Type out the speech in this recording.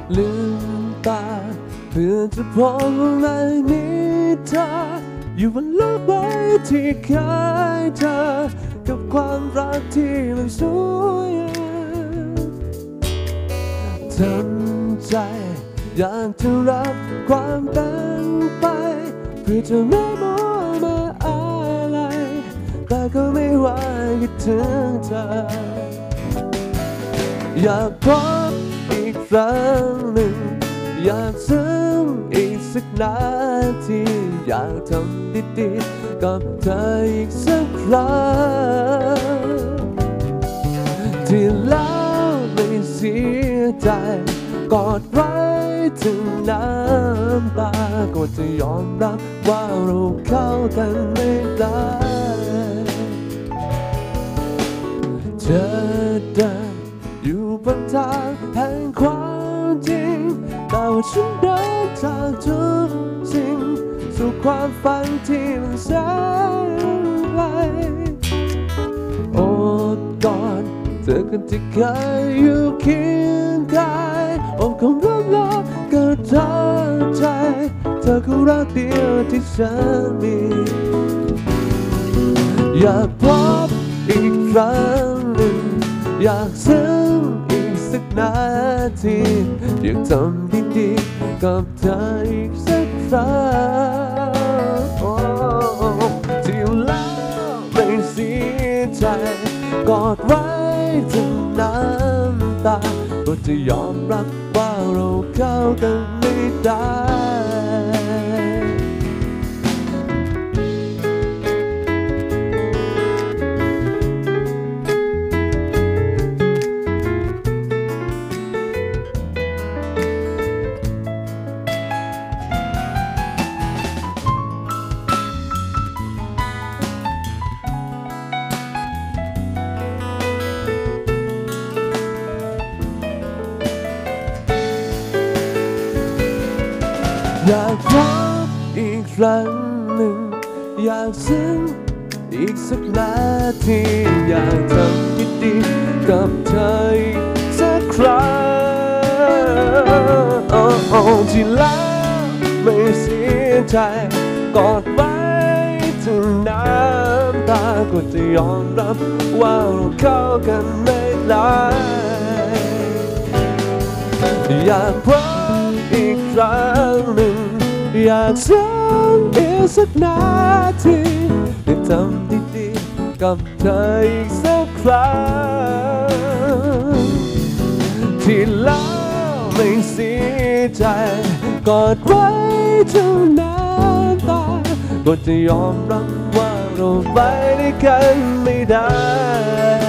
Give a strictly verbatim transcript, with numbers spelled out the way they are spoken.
ลืมตาเพื่อจะพบว่าไม่มีเธออยู่บนโลกใบที่เคยเจอกับความรักที่มันสวยทำใจอยากจะรับความเป็นไปเพื่อจะไม่มองมาอะไรแต่ก็ไม่ไหวคิดถึงเธออยากพบอีกครั้งหนึ่งอยากซึ้งอีกสักนาทีอยากทำดีๆกับเธออีกสักครั้งที่แล้วไม่เสียใจกอดไว้ถึงน้ำตาก็จะยอมรับว่าเราเข้ากันไม่ได้เธอเดินอยู่บนทางแห่งความจริงแต่ว่าฉันเดินทางทุกสิ่งสู่ความฝันที่มันแสนไกลโอ้กอดเธอคนที่เคยอยู่เคียงกายโอ้คำว่ารักก็เธอใจเธอคือรักเดียวที่ฉันมีอยากพบอีกครั้งหนึ่งอยากซึ้งอีกสักนาทีอยากทำดีๆกับเธออีกสักครั้งที่แล้วไม่เสียใจกอดไว้ถึงน้ำตาก็จะยอมรับว่าเราเข้ากันไม่ได้อยากพบอีกครั้งหนึ่งอยากซึ้งอีกสักนาทีอยากทำดีๆกับเธออีกสักครั้งโอ้โอ้ที่แล้วไม่เสียใจกอดไว้ถึงน้ำตาก็จะยอมรับว่าเราเข้ากันไม่ได้อยากพบอีกครั้งหนึ่งอยากซึ้งอีกสักนาทีได้ทำดีๆกับเธออีกสักครั้งที่แล้วไม่เสียใจกอดไว้จนน้ำตาก็จะยอมรับว่าเราไปด้วยกันไม่ได้